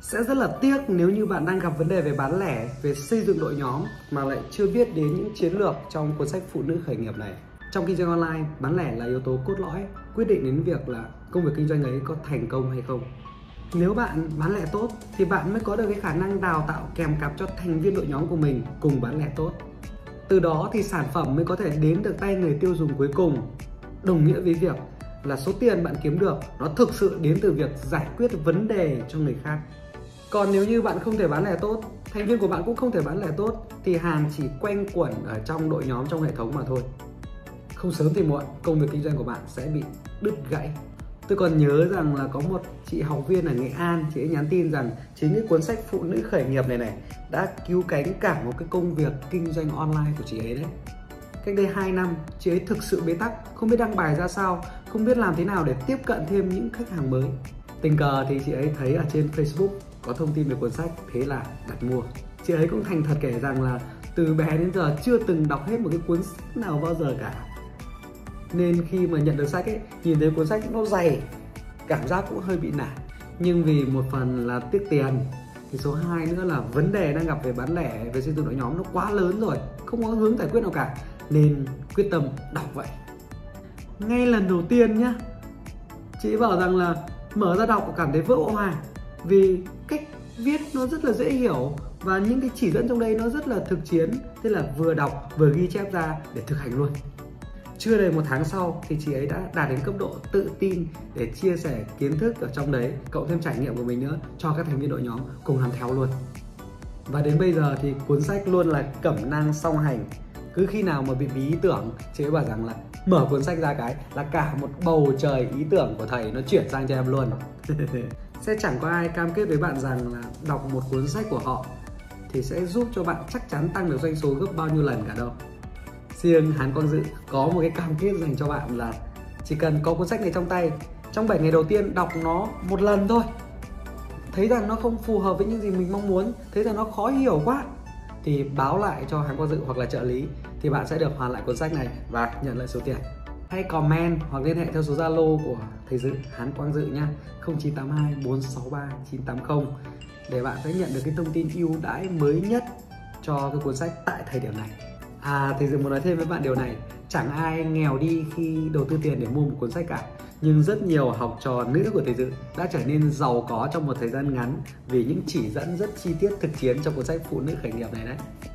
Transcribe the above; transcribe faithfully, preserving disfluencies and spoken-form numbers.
Sẽ rất là tiếc nếu như bạn đang gặp vấn đề về bán lẻ, về xây dựng đội nhóm mà lại chưa biết đến những chiến lược trong cuốn sách Phụ nữ khởi nghiệp này. Trong kinh doanh online, bán lẻ là yếu tố cốt lõi quyết định đến việc là công việc kinh doanh ấy có thành công hay không. Nếu bạn bán lẻ tốt thì bạn mới có được cái khả năng đào tạo kèm cặp cho thành viên đội nhóm của mình cùng bán lẻ tốt. Từ đó thì sản phẩm mới có thể đến được tay người tiêu dùng cuối cùng. Đồng nghĩa với việc là số tiền bạn kiếm được nó thực sự đến từ việc giải quyết vấn đề cho người khác. Còn nếu như bạn không thể bán lẻ tốt, thành viên của bạn cũng không thể bán lẻ tốt, thì hàng chỉ quanh quẩn ở trong đội nhóm, trong hệ thống mà thôi. Không sớm thì muộn, công việc kinh doanh của bạn sẽ bị đứt gãy. Tôi còn nhớ rằng là có một chị học viên ở Nghệ An, chị ấy nhắn tin rằng chính cái cuốn sách Phụ nữ khởi nghiệp này này đã cứu cánh cả một cái công việc kinh doanh online của chị ấy đấy. Cách đây hai năm, chị ấy thực sự bế tắc, không biết đăng bài ra sao, không biết làm thế nào để tiếp cận thêm những khách hàng mới. Tình cờ thì chị ấy thấy ở trên Facebook có thông tin về cuốn sách, thế là đặt mua. Chị ấy cũng thành thật kể rằng là từ bé đến giờ chưa từng đọc hết một cái cuốn sách nào bao giờ cả. Nên khi mà nhận được sách ấy, nhìn thấy cuốn sách nó dày, cảm giác cũng hơi bị nản. Nhưng vì một phần là tiếc tiền, thì số hai nữa là vấn đề đang gặp về bán lẻ, về xây dựng đội nhóm nó quá lớn rồi, không có hướng giải quyết nào cả, nên quyết tâm đọc vậy. Ngay lần đầu tiên nhá, chị bảo rằng là mở ra đọc cảm thấy vỡ hòa, vì cách viết nó rất là dễ hiểu và những cái chỉ dẫn trong đây nó rất là thực chiến, thế là vừa đọc vừa ghi chép ra để thực hành luôn. Chưa đầy một tháng sau thì chị ấy đã đạt đến cấp độ tự tin để chia sẻ kiến thức ở trong đấy, cộng thêm trải nghiệm của mình nữa cho các thành viên đội nhóm cùng làm theo luôn. Và đến bây giờ thì cuốn sách luôn là cẩm nang song hành. Cứ khi nào mà bị bí ý tưởng, chị ấy bảo rằng là mở cuốn sách ra cái là cả một bầu trời ý tưởng của thầy nó chuyển sang cho em luôn. Sẽ chẳng có ai cam kết với bạn rằng là đọc một cuốn sách của họ thì sẽ giúp cho bạn chắc chắn tăng được doanh số gấp bao nhiêu lần cả đâu. Riêng Hán Quang Dự có một cái cam kết dành cho bạn là chỉ cần có cuốn sách này trong tay, trong bảy ngày đầu tiên đọc nó một lần thôi, thấy rằng nó không phù hợp với những gì mình mong muốn, thấy rằng nó khó hiểu quá, thì báo lại cho Hán Quang Dự hoặc là trợ lý, thì bạn sẽ được hoàn lại cuốn sách này và nhận lại số tiền. Hãy comment hoặc liên hệ theo số Zalo của thầy Dự, Hán Quang Dự nha, không chín tám hai bốn sáu ba chín tám không, để bạn sẽ nhận được cái thông tin ưu đãi mới nhất cho cái cuốn sách tại thời điểm này. À, thầy Dự muốn nói thêm với bạn điều này, chẳng ai nghèo đi khi đầu tư tiền để mua một cuốn sách cả, nhưng rất nhiều học trò nữ của thầy Dự đã trở nên giàu có trong một thời gian ngắn vì những chỉ dẫn rất chi tiết thực chiến trong cuốn sách Phụ nữ khởi nghiệp này đấy.